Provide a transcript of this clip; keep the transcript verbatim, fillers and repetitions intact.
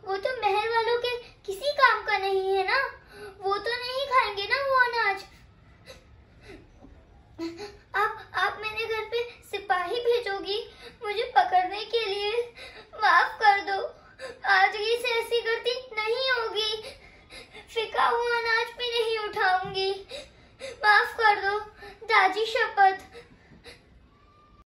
वो तो महल वालों के किसी काम का नहीं है ना, वो तो नहीं खाएंगे ना वो अनाज। आप आप मेरे घर पे सिपाही भेजोगी मुझे पकड़ने के लिए?